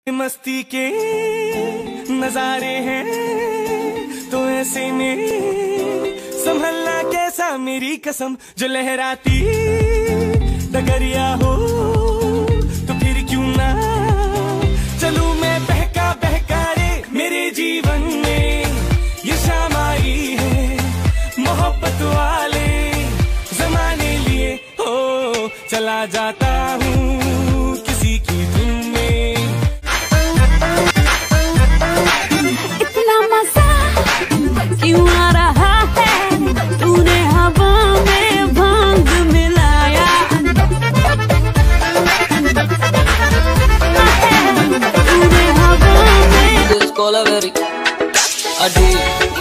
मस्ती के नजारे हैं तो ऐसे में संभलना कैसा, मेरी कसम जो लहराती डगरिया हो तो फिर क्यों ना चलूं मैं बहका बहका रे। मेरे जीवन में ये शाम आई है मोहब्बत वाले जमाने लिए, हो चला जाता हूँ किसी की धुन में। क्यों आ रहा है तूने हवा में भांग मिलाया, तूने हवा में